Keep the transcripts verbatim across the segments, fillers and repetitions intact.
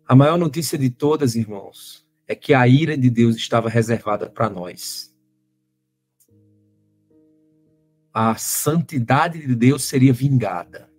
A maior notícia de todas, irmãos, é que a ira de Deus estava reservada para nós. A santidade de Deus seria vingada.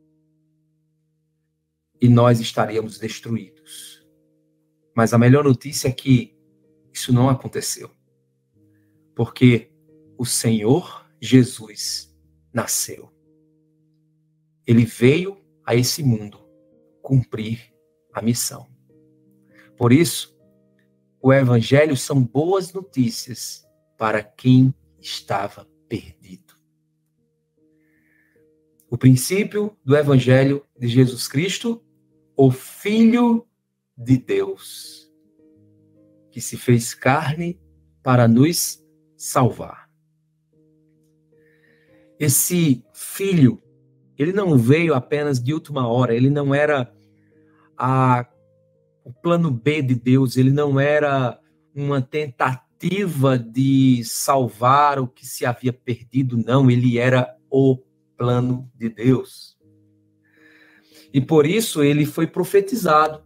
E nós estaríamos destruídos. Mas a melhor notícia é que isso não aconteceu. Porque o Senhor Jesus nasceu. Ele veio a esse mundo cumprir a missão. Por isso, o Evangelho são boas notícias para quem estava perdido. O princípio do Evangelho de Jesus Cristo, o Filho de Deus, que se fez carne para nos salvar. Esse Filho, ele não veio apenas de última hora, ele não era a, o plano B de Deus, ele não era uma tentativa de salvar o que se havia perdido, não, ele era o plano de Deus. E por isso ele foi profetizado.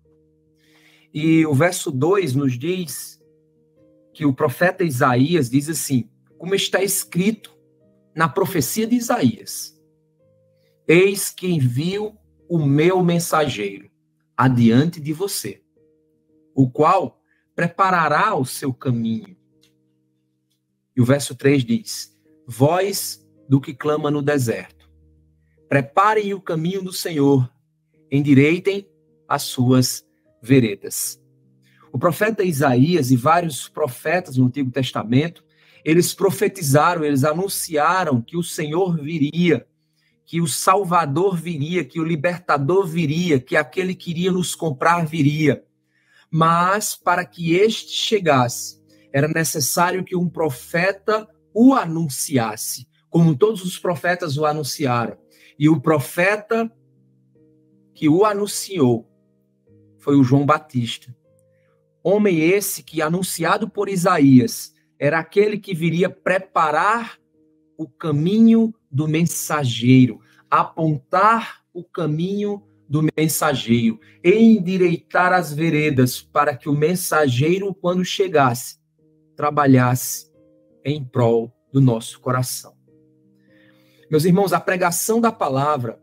E o verso dois nos diz que o profeta Isaías diz assim, como está escrito na profecia de Isaías: eis que envio o meu mensageiro adiante de você, o qual preparará o seu caminho. E o verso três diz, voz do que clama no deserto, preparem o caminho do Senhor, endireitem as suas veredas. O profeta Isaías e vários profetas no Antigo Testamento, eles profetizaram, eles anunciaram que o Senhor viria, que o Salvador viria, que o Libertador viria, que aquele que iria nos comprar viria. Mas, para que este chegasse, era necessário que um profeta o anunciasse, como todos os profetas o anunciaram. E o profeta que o anunciou foi o João Batista. Homem esse que, anunciado por Isaías, era aquele que viria preparar o caminho do mensageiro, apontar o caminho do mensageiro, endireitar as veredas para que o mensageiro, quando chegasse, trabalhasse em prol do nosso coração. Meus irmãos, a pregação da palavra,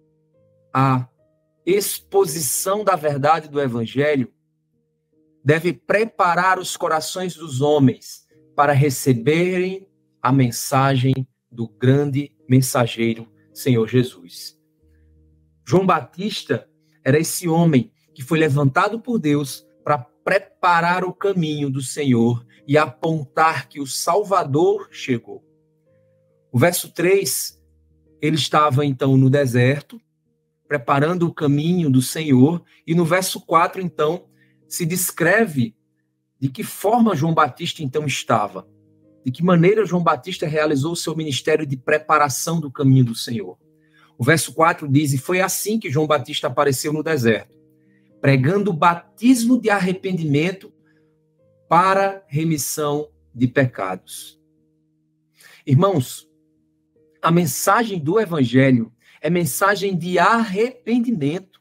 a exposição da verdade do Evangelho, deve preparar os corações dos homens para receberem a mensagem do grande mensageiro, Senhor Jesus. João Batista era esse homem que foi levantado por Deus para preparar o caminho do Senhor e apontar que o Salvador chegou. O verso três, ele estava então no deserto, preparando o caminho do Senhor, e no verso quatro, então, se descreve de que forma João Batista então estava. De que maneira João Batista realizou o seu ministério de preparação do caminho do Senhor. O verso quatro diz, e foi assim que João Batista apareceu no deserto, pregando o batismo de arrependimento para remissão de pecados. Irmãos, a mensagem do Evangelho é mensagem de arrependimento.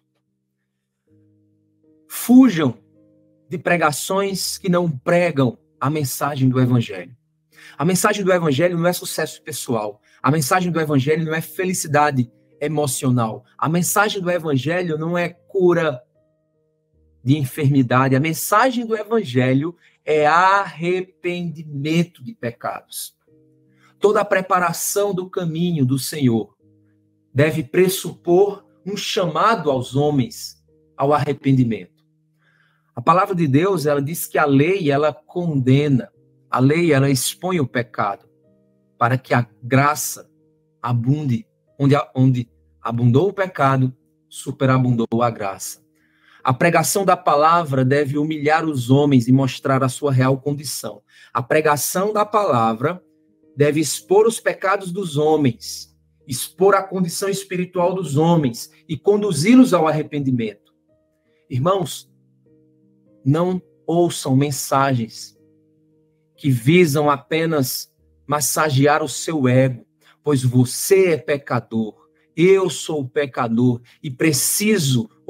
Fujam de pregações que não pregam a mensagem do Evangelho. A mensagem do Evangelho não é sucesso pessoal. A mensagem do Evangelho não é felicidade emocional. A mensagem do Evangelho não é cura de enfermidade. A mensagem do Evangelho é arrependimento de pecados. Toda a preparação do caminho do Senhor deve pressupor um chamado aos homens ao arrependimento. A palavra de Deus, ela diz que a lei, ela condena. A lei, ela expõe o pecado para que a graça abunde. Onde, onde abundou o pecado, superabundou a graça. A pregação da palavra deve humilhar os homens e mostrar a sua real condição. A pregação da palavra deve expor os pecados dos homens, expor a condição espiritual dos homens e conduzi-los ao arrependimento. Irmãos, não ouçam mensagens que visam apenas massagear o seu ego, pois você é pecador, eu sou pecador e preciso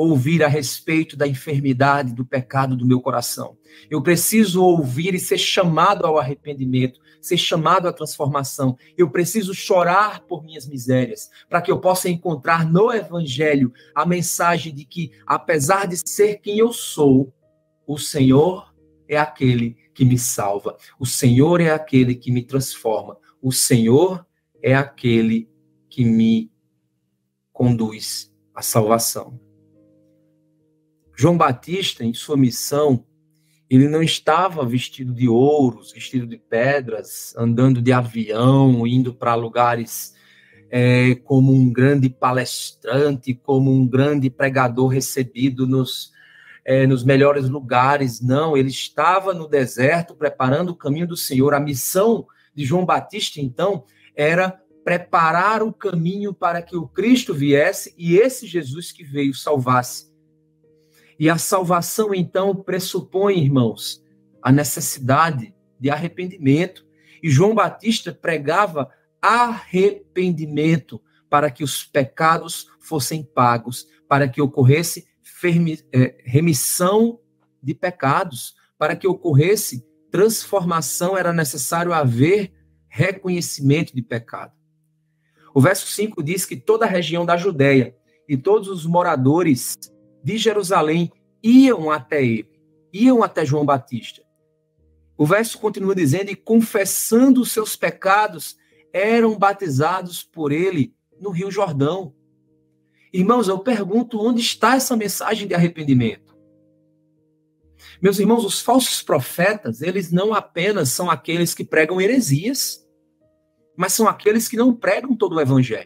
ouvir a respeito da enfermidade, do pecado do meu coração. Eu preciso ouvir e ser chamado ao arrependimento, ser chamado à transformação. Eu preciso chorar por minhas misérias, para que eu possa encontrar no Evangelho a mensagem de que, apesar de ser quem eu sou, o Senhor é aquele que me salva. O Senhor é aquele que me transforma. O Senhor é aquele que me conduz à salvação. João Batista, em sua missão, ele não estava vestido de ouros, vestido de pedras, andando de avião, indo para lugares é, como um grande palestrante, como um grande pregador recebido nos, é, nos melhores lugares. Não, ele estava no deserto preparando o caminho do Senhor. A missão de João Batista, então, era preparar o caminho para que o Cristo viesse e esse Jesus que veio salvasse. E a salvação, então, pressupõe, irmãos, a necessidade de arrependimento. E João Batista pregava arrependimento para que os pecados fossem pagos, para que ocorresse remissão de pecados, para que ocorresse transformação, era necessário haver reconhecimento de pecado. O verso cinco diz que toda a região da Judéia e todos os moradores de Jerusalém iam até ele, iam até João Batista. O verso continua dizendo, e confessando os seus pecados, eram batizados por ele no Rio Jordão. Irmãos, eu pergunto, onde está essa mensagem de arrependimento? Meus irmãos, os falsos profetas, eles não apenas são aqueles que pregam heresias, mas são aqueles que não pregam todo o evangelho.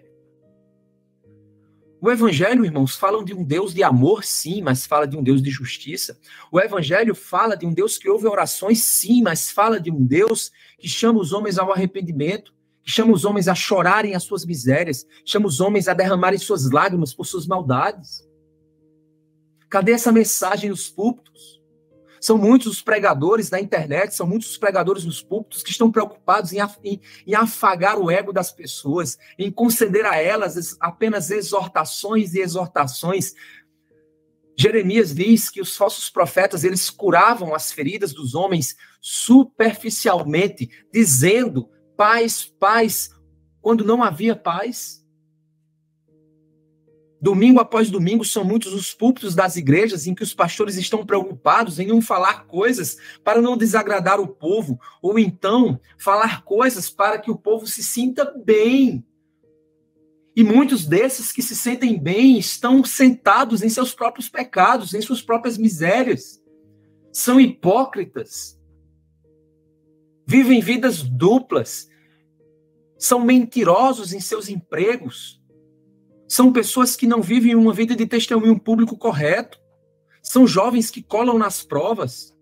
O evangelho, irmãos, fala de um Deus de amor, sim, mas fala de um Deus de justiça. O evangelho fala de um Deus que ouve orações, sim, mas fala de um Deus que chama os homens ao arrependimento, que chama os homens a chorarem as suas misérias, chama os homens a derramarem suas lágrimas por suas maldades. Cadê essa mensagem nos púlpitos? São muitos os pregadores na internet, são muitos os pregadores nos púlpitos que estão preocupados em, em, em afagar o ego das pessoas, em conceder a elas apenas exortações e exortações. Jeremias diz que os falsos profetas, eles curavam as feridas dos homens superficialmente, dizendo paz, paz, quando não havia paz. Domingo após domingo, são muitos os púlpitos das igrejas em que os pastores estão preocupados em não falar coisas para não desagradar o povo, ou então falar coisas para que o povo se sinta bem. E muitos desses que se sentem bem estão sentados em seus próprios pecados, em suas próprias misérias. São hipócritas. Vivem vidas duplas. São mentirosos em seus empregos. São pessoas que não vivem uma vida de testemunho público correto. São jovens que colam nas provas.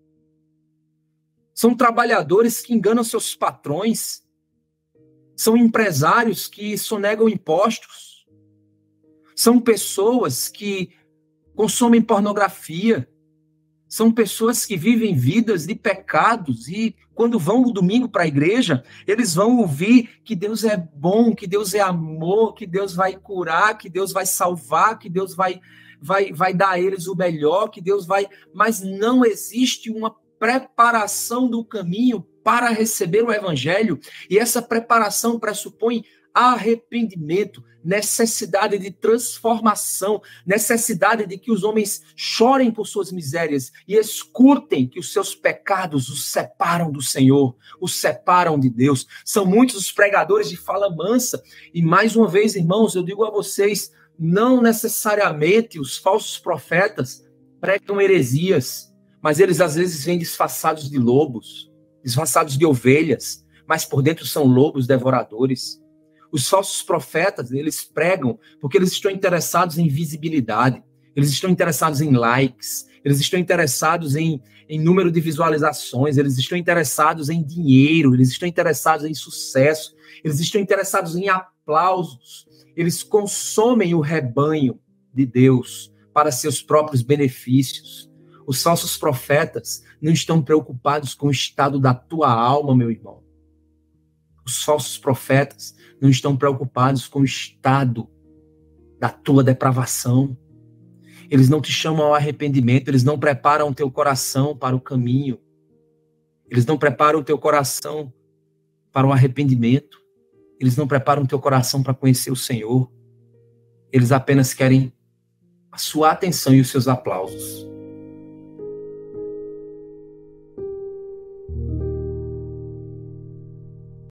São trabalhadores que enganam seus patrões. São empresários que sonegam impostos. São pessoas que consomem pornografia. São pessoas que vivem vidas de pecados e quando vão no domingo para a igreja, eles vão ouvir que Deus é bom, que Deus é amor, que Deus vai curar, que Deus vai salvar, que Deus vai, vai, vai dar a eles o melhor, que Deus vai... Mas não existe uma preparação do caminho para receber o evangelho, e essa preparação pressupõe arrependimento, necessidade de transformação, necessidade de que os homens chorem por suas misérias e escutem que os seus pecados os separam do Senhor, os separam de Deus. São muitos os pregadores de fala mansa, e mais uma vez, irmãos, eu digo a vocês, não necessariamente os falsos profetas pregam heresias, mas eles às vezes vêm disfarçados de lobos, disfarçados de ovelhas, mas por dentro são lobos devoradores. Os falsos profetas, eles pregam porque eles estão interessados em visibilidade, eles estão interessados em likes, eles estão interessados em, em número de visualizações, eles estão interessados em dinheiro, eles estão interessados em sucesso, eles estão interessados em aplausos, eles consomem o rebanho de Deus para seus próprios benefícios. Os falsos profetas não estão preocupados com o estado da tua alma, meu irmão. Os falsos profetas não estão preocupados com o estado da tua depravação. Eles não te chamam ao arrependimento, eles não preparam o teu coração para o caminho. Eles não preparam o teu coração para o arrependimento. Eles não preparam o teu coração para conhecer o Senhor. Eles apenas querem a sua atenção e os seus aplausos.